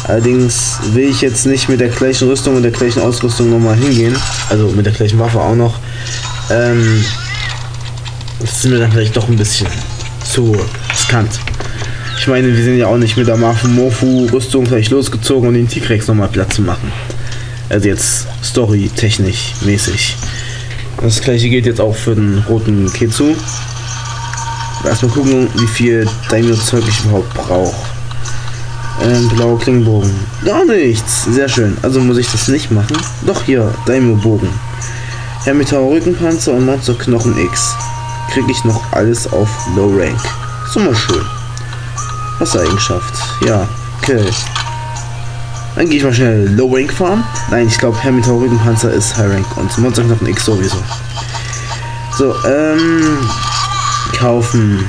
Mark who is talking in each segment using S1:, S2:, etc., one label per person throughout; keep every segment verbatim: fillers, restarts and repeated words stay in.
S1: Allerdings will ich jetzt nicht mit der gleichen Rüstung und der gleichen Ausrüstung nochmal hingehen. Also mit der gleichen Waffe auch noch. Ähm, das ist mir dann vielleicht doch ein bisschen zu riskant. Ich meine, wir sind ja auch nicht mit der Morph-Rüstung gleich losgezogen, um den T-Rex nochmal Platz zu machen. Also jetzt story-technisch mäßig. Das gleiche gilt jetzt auch für den roten Ketsu. Erstmal gucken, wie viel Daimyo-Zeug ich überhaupt brauche. Ähm, blauer Klingenbogen. Gar nichts. Sehr schön. Also muss ich das nicht machen. Doch hier, Daimyo-Bogen. Hermitau Rückenpanzer und Monster Knochen X. Kriege ich noch alles auf Low Rank. So mal schön. Wassereigenschaft. Ja, okay. Dann gehe ich mal schnell Low Rank farmen. Nein, ich glaube Hermitau Rückenpanzer ist High Rank und Monster Knochen X sowieso. So, ähm... kaufen.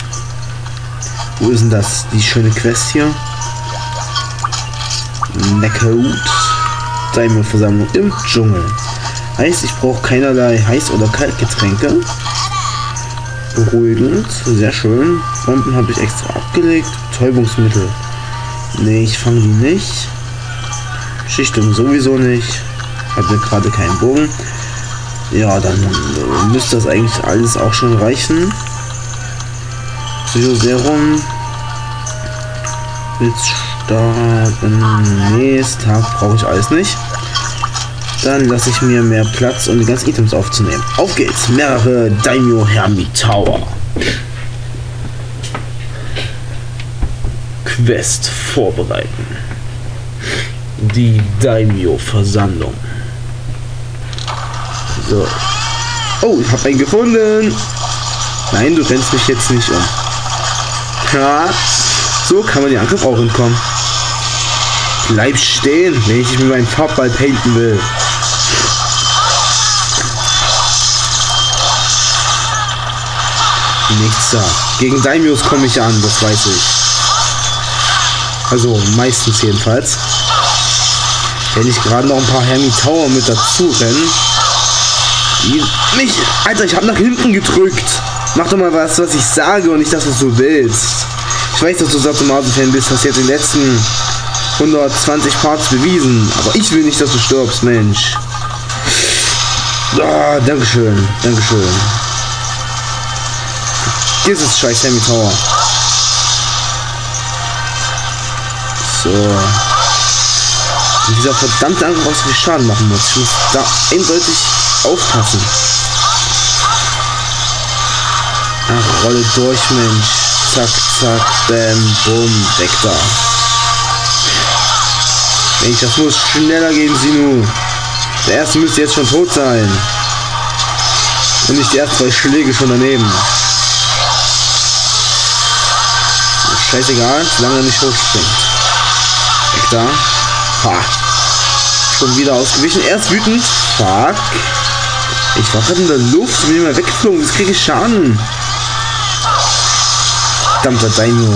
S1: Wo ist denn das? Die schöne Quest hier. Neckerhut. Daimyo-Versammlung im Dschungel. Heißt, ich brauche keinerlei Heiß- oder Kaltgetränke. Beruhigend. Sehr schön. Bomben habe ich extra abgelegt. Betäubungsmittel. Nee, ich fange die nicht. Schichtung sowieso nicht. Hatte gerade keinen Bogen. Ja, dann äh, müsste das eigentlich alles auch schon reichen. Psychoserum. Blitzstarben. Nächsten Tag brauche ich alles nicht. Dann lasse ich mir mehr Platz, um die ganzen Items aufzunehmen. Auf geht's! Mehrere Daimyo Hermitauer. Quest vorbereiten. Die Daimyo-Versammlung. So. Oh, ich habe einen gefunden. Nein, du rennst mich jetzt nicht um. Ja, so kann man den Angriff auch entkommen. Bleib stehen, wenn ich mit meinem Farbball painten will. Nichts da. Gegen Daimyos komme ich an, das weiß ich. Also meistens jedenfalls. Wenn ich gerade noch ein paar Hermitauer mit dazu rennen. Mich, Alter, ich habe nach hinten gedrückt. Mach doch mal was, was ich sage und nicht das, was du willst. Ich weiß, dass du Satomasu-Fan bist, hast jetzt die letzten hundertzwanzig Parts bewiesen. Aber ich will nicht, dass du stirbst, Mensch. Ah, Dankeschön, Dankeschön. Dieses scheiß Hermitauer. So. Und dieser verdammte Angriff, was viel Schaden machen muss. Ich muss da eindeutig aufpassen. Ach, rolle durch, Mensch. Zack, zack, bam, bumm, weg da. Mensch, das muss schneller gehen, Sinu. Der erste müsste jetzt schon tot sein. Und nicht die ersten zwei Schläge schon daneben. Scheißegal, solange er nicht hochspringt. Weg da. Ha. Schon wieder ausgewichen. Er ist wütend. Fuck. Ich war gerade in der Luft. Bin immer weggeflogen. Jetzt kriege ich Schaden. Verdammter Daimyo.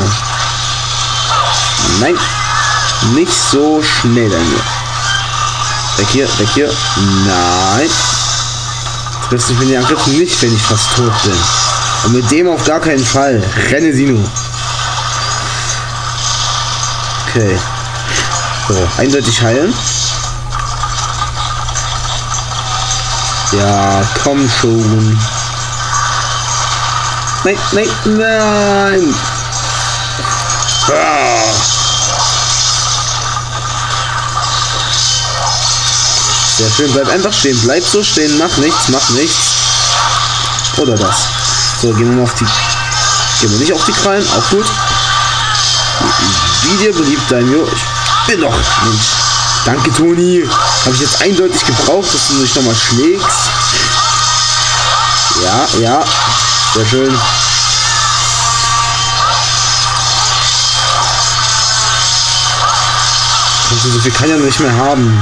S1: Nein. Nicht so schnell, Daimyo. Weg hier, weg hier. Nein. Trifft sich mit den Angriffen nicht, wenn ich fast tot bin. Und mit dem auf gar keinen Fall. Renne, Sinu. Okay. So, eindeutig heilen. Ja, komm schon. Nein, nein, nein. Ah. Sehr schön, bleib einfach stehen. Bleib so stehen, mach nichts, mach nichts. Oder das. So, gehen wir mal auf die... Gehen wir nicht auf die Krallen, auch gut. Wie dir beliebt, Daimyo. Ich bin doch... Mensch. Danke, Toni. Habe ich jetzt eindeutig gebraucht, dass du mich nochmal schlägst. Ja, ja. Sehr schön. So viel kann ja nicht mehr haben.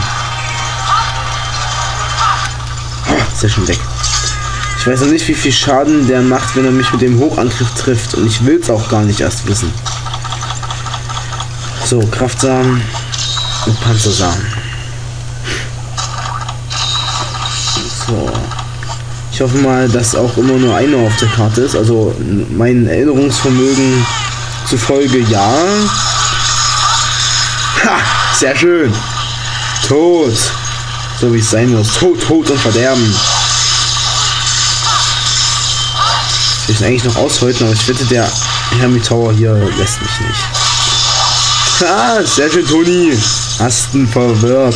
S1: Sehr schön weg. Ich weiß noch nicht, wie viel Schaden der macht, wenn er mich mit dem Hochangriff trifft. Und ich will es auch gar nicht erst wissen. So, Kraftsamen und Panzersamen. So. Ich hoffe mal, dass auch immer nur einer auf der Karte ist. Also mein Erinnerungsvermögen zufolge ja. Ha! Sehr schön. Tot. So wie es sein muss. Tod, Tod und Verderben. Ich will eigentlich noch aushalten, aber ich wette, der Hermit Tower hier lässt mich nicht. Ha! Sehr schön, Toni. Hast ihn verwirrt.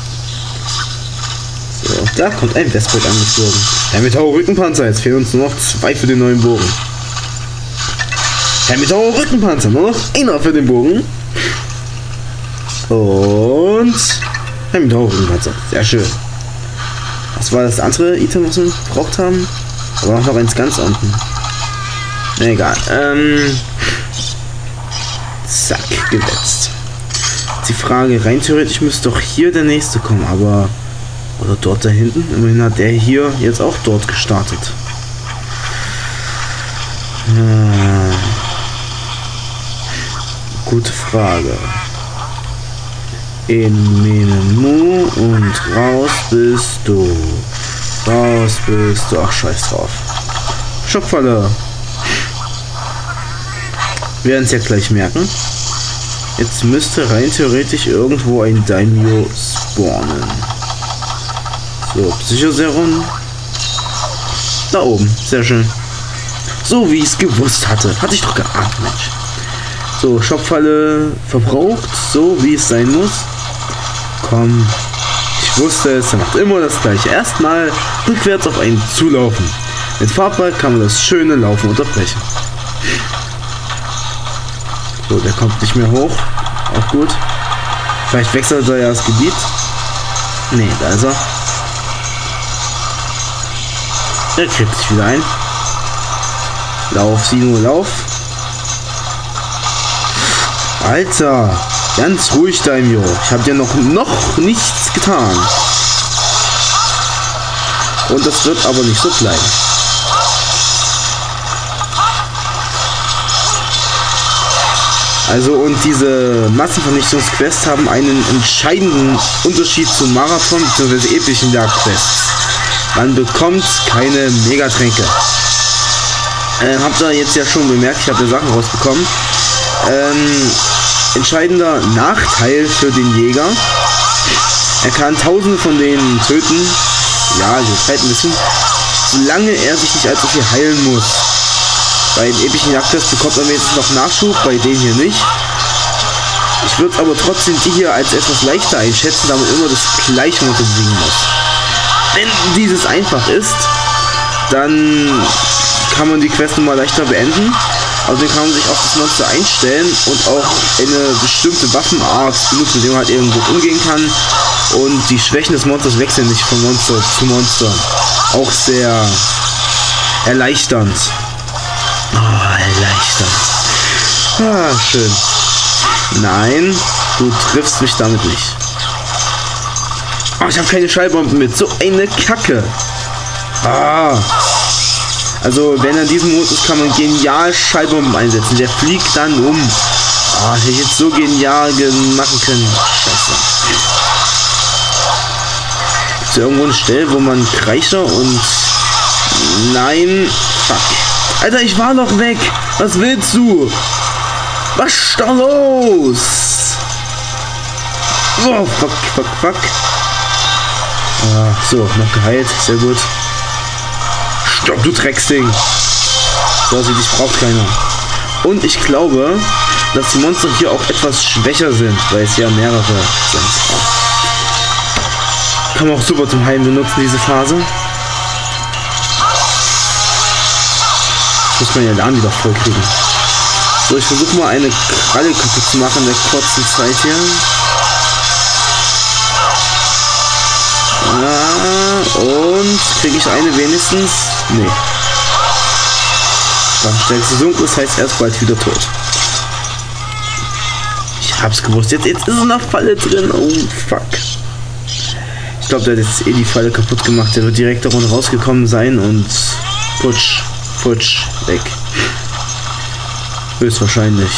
S1: So, da kommt ein Westbild angeflogen. Hermit Tower Rückenpanzer. Jetzt fehlen uns nur noch zwei für den neuen Bogen. Hermit Tower Rückenpanzer. Nur noch einer für den Bogen. Und Hermit Tower Rückenpanzer. Sehr schön. Was war das andere Item, was wir gebraucht haben? Aber noch eins ganz unten. Na egal. Ähm. Zack, gewetzt. Die Frage, rein theoretisch müsste doch hier der nächste kommen, aber. Oder dort da hinten. Immerhin hat der hier jetzt auch dort gestartet. Hm. Gute Frage. In Menemu und raus bist du. Raus bist du. Ach, scheiß drauf. Schockfalle. Wir werden es ja gleich merken. Jetzt müsste rein theoretisch irgendwo ein Daimyo spawnen. So, Psychoserum. Da oben. Sehr schön. So wie ich es gewusst hatte. Hatte ich doch geahnt, Mensch. So, Schockfalle verbraucht. So wie es sein muss. Komm. Ich wusste es. Er macht immer das gleiche. Erstmal rückwärts auf einen zulaufen. Mit Farbball kann man das schöne Laufen unterbrechen. So, der kommt nicht mehr hoch. Auch gut. Vielleicht wechselt er ja das Gebiet. Ne, da ist er. Er kriegt sich wieder ein. Lauf, Sino, lauf. Alter, ganz ruhig, Daimyo. Ich habe dir noch, noch nichts getan. Und das wird aber nicht so bleiben. Also, und diese Massenvernichtungsquests haben einen entscheidenden Unterschied zu Marathon bzw. epischen Jagdquests. Man bekommt keine Megatränke. Äh, habt ihr jetzt ja schon bemerkt, ich habe ja Sachen rausbekommen. Ähm, entscheidender Nachteil für den Jäger. Er kann tausende von denen töten. Ja, das halt ein bisschen. Solange er sich nicht allzu viel heilen muss. Bei den epischen Jagdquests bekommt man jetzt noch Nachschub, bei denen hier nicht. Ich würde aber trotzdem die hier als etwas leichter einschätzen, da man immer das gleiche Monster besiegen muss. Wenn dieses einfach ist, dann kann man die Quest nochmal leichter beenden. Außerdem kann man sich auf das Monster einstellen und auch eine bestimmte Waffenart benutzen, mit der man halt eben gut umgehen kann. Und die Schwächen des Monsters wechseln nicht von Monster zu Monster. Auch sehr erleichternd. Oh, erleichternd. Ah, schön. Nein, du triffst mich damit nicht. Oh, ich habe keine Schallbomben mit. So eine Kacke. Ah. Also, wenn er in diesem Modus ist, kann man genial Schallbomben einsetzen. Der fliegt dann um. Ah, hätte ich jetzt so genial machen können. Scheiße. Gibt es irgendwo eine Stelle, wo man Kreischer und... Nein. Fuck. Alter, ich war noch weg. Was willst du? Was ist da los? Oh, fuck, fuck, fuck. Ah, so, noch geheilt. Sehr gut. Stopp, du Drecksding. So, also, dich braucht keiner. Und ich glaube, dass die Monster hier auch etwas schwächer sind, weil es ja mehrere sind. Kann man auch super zum Heilen benutzen, diese Phase. Muss man ja Laden wieder voll kriegen. So, ich versuche mal eine Kralle kaputt zu machen in der kurzen Zeit hier. Ah, und kriege ich eine wenigstens? Nee. Dann stärkste Dunkel, das heißt erst bald wieder tot. Ich hab's gewusst. Jetzt, jetzt ist es eine Falle drin. Oh, fuck. Ich glaube, der hat jetzt eh die Falle kaputt gemacht. Der wird direkt davon rausgekommen sein und putsch, putsch, weg. Höchstwahrscheinlich.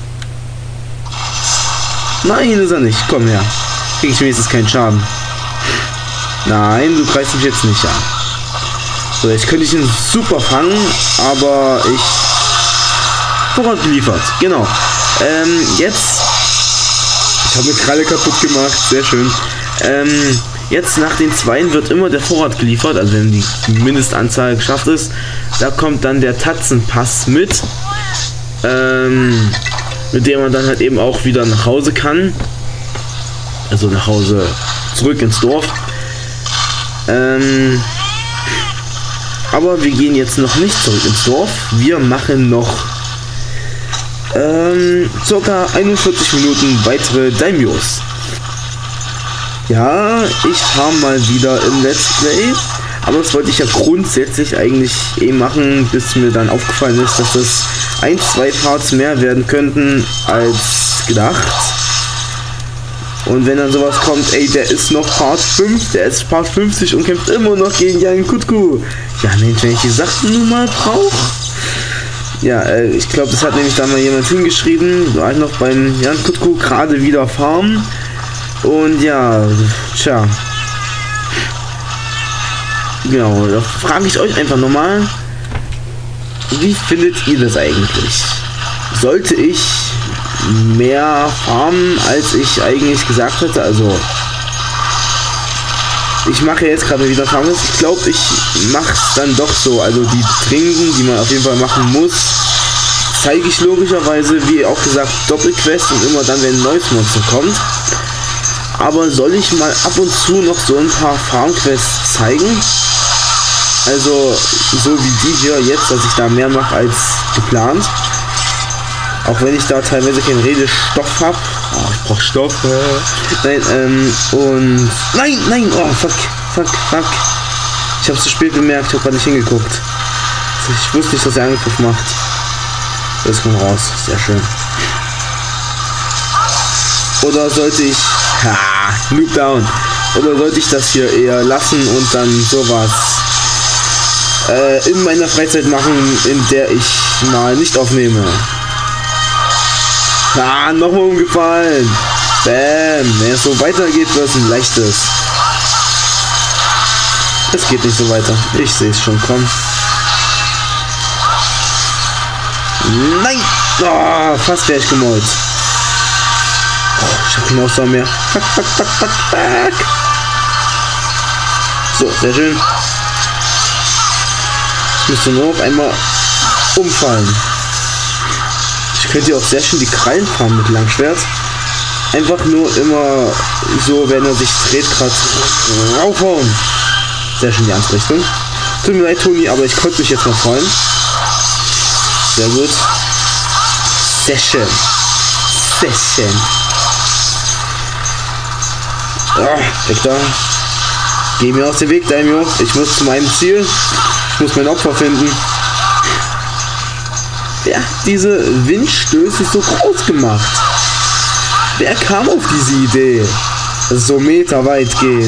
S1: Nein, ist er nicht. Komm her. Krieg ich wenigstens keinen Schaden. Nein, du greifst mich jetzt nicht an. So, jetzt könnte ich ihn super fangen, aber ich... Vorrat geliefert. Genau. Ähm, jetzt... Ich habe eine Kralle kaputt gemacht. Sehr schön. Ähm, jetzt nach den Zweien wird immer der Vorrat geliefert. Also wenn die Mindestanzahl geschafft ist. Da kommt dann der Tatzenpass mit. Ähm, mit dem man dann halt eben auch wieder nach Hause kann. Also nach Hause zurück ins Dorf. Ähm, aber wir gehen jetzt noch nicht zurück ins Dorf. Wir machen noch ähm, ca. einundvierzig Minuten weitere Daimyos. Ja, ich farm mal wieder im Let's Play. Aber das wollte ich ja grundsätzlich eigentlich eh machen, bis mir dann aufgefallen ist, dass das ein, zwei Parts mehr werden könnten als gedacht. Und wenn dann sowas kommt, ey, der ist noch Part fünf, der ist Part fünfzig und kämpft immer noch gegen Jan Kutku. Ja, Mensch, wenn ich die Sachen nun mal brauche. Ja, äh, ich glaube, das hat nämlich da mal jemand hingeschrieben, war halt noch beim Jan Kutku gerade wieder farmen. Und ja, tja. Genau, da frage ich euch einfach nochmal, wie findet ihr das eigentlich? Sollte ich mehr farmen, als ich eigentlich gesagt hatte? Also, ich mache jetzt gerade wieder Farmen. Ich glaube, ich mache es dann doch so. Also die Trinken, die man auf jeden Fall machen muss, zeige ich logischerweise, wie auch gesagt, Doppelquest und immer dann, wenn ein neues Monster kommt. Aber soll ich mal ab und zu noch so ein paar Farmquests zeigen? Also so wie die hier jetzt, dass ich da mehr mache als geplant. Auch wenn ich da teilweise keinen Redestoff habe. Oh, ich brauche Stoff. Nein, ähm, und... Nein, nein, oh, fuck, fuck, fuck. Ich habe es zu spät bemerkt, ich habe gerade nicht hingeguckt. Ich wusste nicht, dass er Angriff macht. Das kommt raus, sehr schön. Oder sollte ich... Ha, Noob down. Oder sollte ich das hier eher lassen und dann sowas äh, in meiner Freizeit machen, in der ich mal nicht aufnehme? Ah, nochmal umgefallen. Bam. Wenn es so weitergeht, wird es ein leichtes. Es geht nicht so weiter. Ich sehe es schon kommen. Nein. Oh, fast wäre ich gemollt. Oh, ich habe keine Ausdauer mehr. Fuck, fuck, fuck, fuck, fuck. So, sehr schön. Ich müsste nur noch einmal umfallen. Ich könnte ja auch sehr schön die Krallen fahren mit Langschwert. Einfach nur immer so, wenn er sich dreht, gerade raufhauen. Sehr schön die Ansrichtung. Tut mir leid, Toni, aber ich konnte mich jetzt mal freuen. Sehr gut. Sehr schön. Sehr schön. Oh, weg da. Geh mir aus dem Weg, Daimyo. Ich muss zu meinem Ziel. Ich muss mein Opfer finden. Wer hat diese Windstöße so groß gemacht? Wer kam auf diese Idee, dass es so meterweit geht?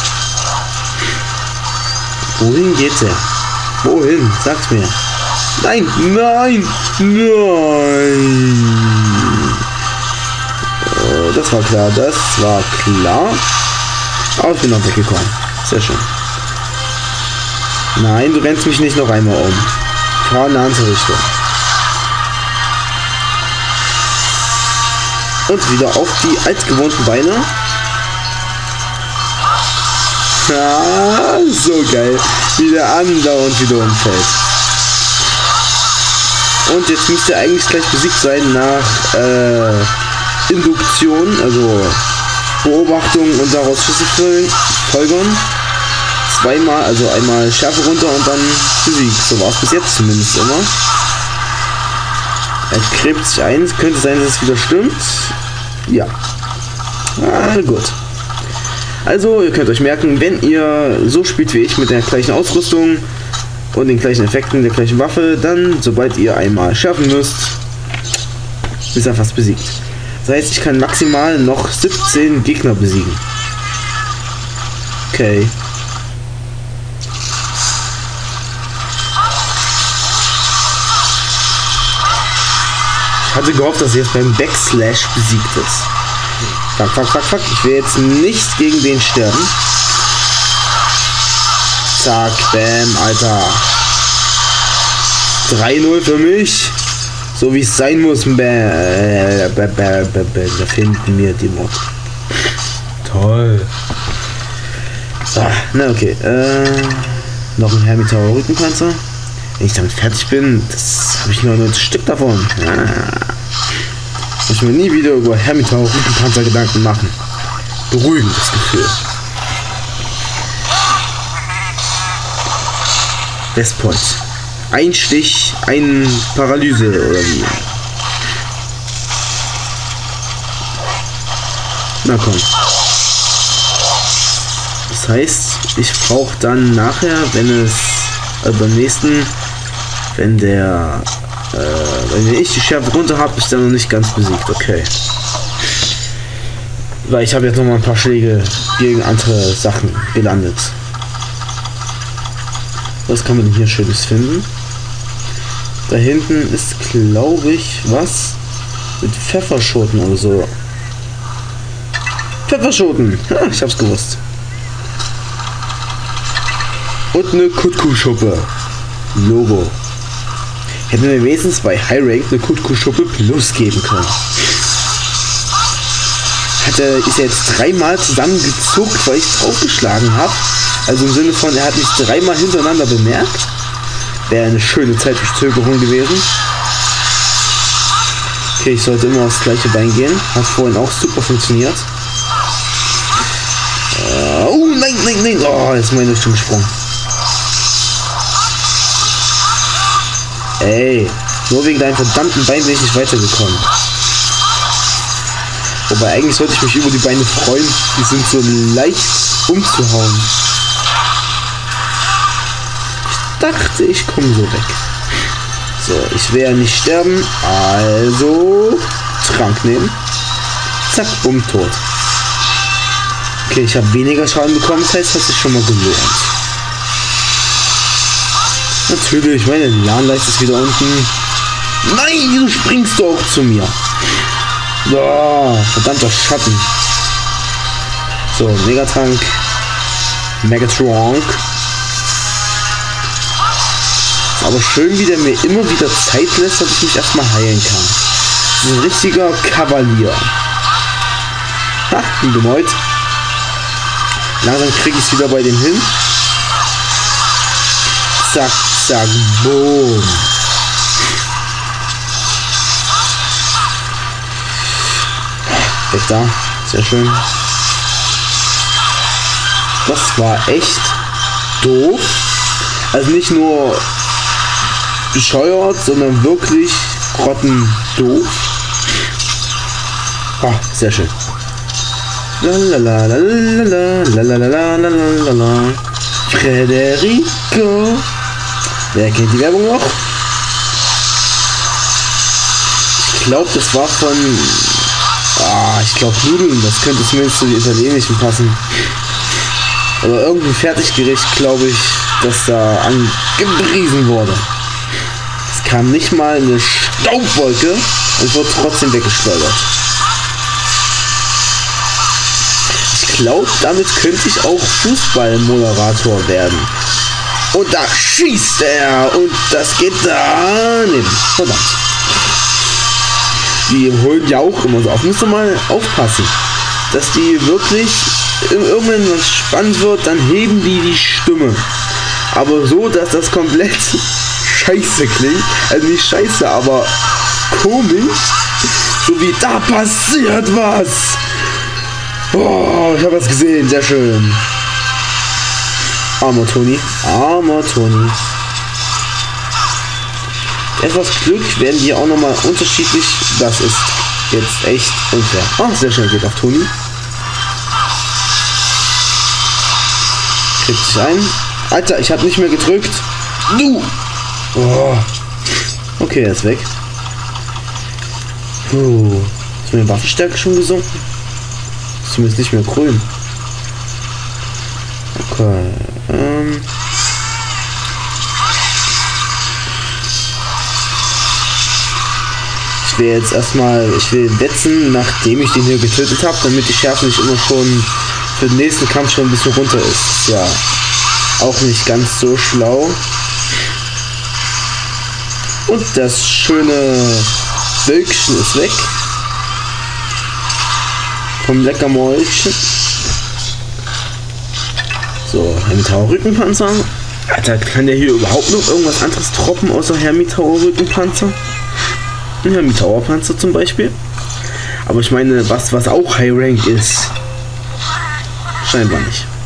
S1: Wohin geht der? Wohin? Sag's mir. Nein, nein, nein. Oh, das war klar, das war klar. Aber ich bin noch weggekommen. Sehr schön. Nein, du rennst mich nicht noch einmal um. Fahr in eine andere Richtung. Und wieder auf die altgewohnten Beine. Ah, so geil. Wie der andauernd wieder umfällt. Und jetzt müsste er eigentlich gleich besiegt sein nach äh, Induktion, also Beobachtung und daraus Schlüsse folgern. Zweimal, also einmal Schärfe runter und dann besiegt. So war es bis jetzt zumindest immer. Er gräbt sich ein. Es könnte sein, dass es wieder stimmt. Ja. Ah, gut. Also, ihr könnt euch merken, wenn ihr so spielt wie ich mit der gleichen Ausrüstung und den gleichen Effekten der gleichen Waffe, dann, sobald ihr einmal schärfen müsst, ist er fast besiegt. Das heißt, ich kann maximal noch siebzehn Gegner besiegen. Okay. Ich hatte gehofft, dass er jetzt beim Backslash besiegt ist. Fuck, fuck, fuck, fuck. Ich will jetzt nicht gegen den sterben. Zack, bam, Alter. drei null für mich. So wie es sein muss. Bäh, bäh, bäh, bäh, bäh. Da finden mir die Mod. Toll. Ah, na okay. Äh, noch ein Hermitaur Rückenpanzer. Wenn ich damit fertig bin, das habe ich nur ein Stück davon. Ah. Ich will nie wieder über Hermitaur Rückenpanzer Gedanken machen. Beruhigendes Gefühl. Westpoint. Ein Stich, ein Paralyse oder wie? Na komm. Das heißt, ich brauche dann nachher, wenn es also beim nächsten, wenn der, äh, wenn ich die Schärfe runter habe, ist der noch nicht ganz besiegt. Okay. Weil ich habe jetzt noch mal ein paar Schläge gegen andere Sachen gelandet. Was kann man denn hier Schönes finden? Da hinten ist, glaube ich, was mit Pfefferschoten oder so. Pfefferschoten! Ha, ich hab's gewusst. Und eine Kutku-Schuppe. Logo. Hätten wir wenigstens bei High Rank eine Kutku-Schuppe Plus geben können. Hat er, ist er jetzt dreimal zusammengezuckt, weil ich draufgeschlagen habe. Also im Sinne von, er hat mich dreimal hintereinander bemerkt. Wäre eine schöne Zeitverzögerung gewesen. Okay, ich sollte immer aufs gleiche Bein gehen. Hat vorhin auch super funktioniert. Uh, oh, nein, nein, nein. Oh, jetzt ist meine Richtung gesprungen. Ey, nur wegen deinem verdammten Bein bin ich nicht weitergekommen. Wobei eigentlich sollte ich mich über die Beine freuen. Die sind so leicht umzuhauen. Ich dachte, ich komme so weg. So, ich werde nicht sterben. Also, Trank nehmen. Zack, bumm, tot. Okay, ich habe weniger Schaden bekommen. Das heißt, hat sich schon mal gelohnt. Natürlich, meine Lahnleiste ist wieder unten. Nein, du springst doch zu mir. Oh, verdammter Schatten. So, Megatrank. Megatronk. Aber schön, wie der mir immer wieder Zeit lässt, dass ich mich erstmal heilen kann. Das ist ein richtiger Kavalier. Ha, bin gemeut. Langsam kriege ich es wieder bei dem hin. Zack, zack, boom. Weg da. Sehr schön. Das war echt doof. Also nicht nur bescheuert, sondern wirklich grottendoof. Ah, sehr schön. Lalalala, Frederico. Wer kennt die Werbung noch? Ich glaube, das war von... Ah, ich glaube Nudeln. Das könnte zumindest zu den italienischen passen. Oder irgendein Fertiggericht, glaube ich, das da angepriesen wurde. Es kam nicht mal eine Staubwolke und wurde trotzdem weggeschleudert. Ich glaube, damit könnte ich auch Fußballmoderator werden. Und da schießt er und das geht daneben. Verdammt. Die holen ja auch immer so auf. Musst du mal aufpassen, dass die wirklich, irgendwann wenn es spannend wird, dann heben die die Stimme. Aber so, dass das komplett scheiße klingt. Also nicht scheiße, aber komisch. So wie da passiert was. Oh, ich habe was gesehen. Sehr schön. Armer Toni. Armer Toni. Etwas Glück werden die auch nochmal unterschiedlich. Das ist jetzt echt unfair. Ah, sehr schnell geht auf Toni. Kriegt sich ein. Alter, ich habe nicht mehr gedrückt. Du! Oh. Okay, er ist weg. Puh. Ist meine Waffenstärke schon gesunken? Ist zumindest nicht mehr grün. Okay. Ähm. Ich will jetzt erstmal, ich will wetzen, nachdem ich den hier getötet habe, damit die Schärfe nicht immer schon für den nächsten Kampf schon ein bisschen runter ist. Ja, auch nicht ganz so schlau. Und das schöne Wölkchen ist weg. Vom Leckermäulchen. So, Hermitauer Rückenpanzer. Alter, kann der hier überhaupt noch irgendwas anderes droppen außer Hermitauer Rückenpanzer? Ein Hermitauer Panzer zum Beispiel. Aber ich meine, was, was auch High Rank ist. Scheinbar nicht.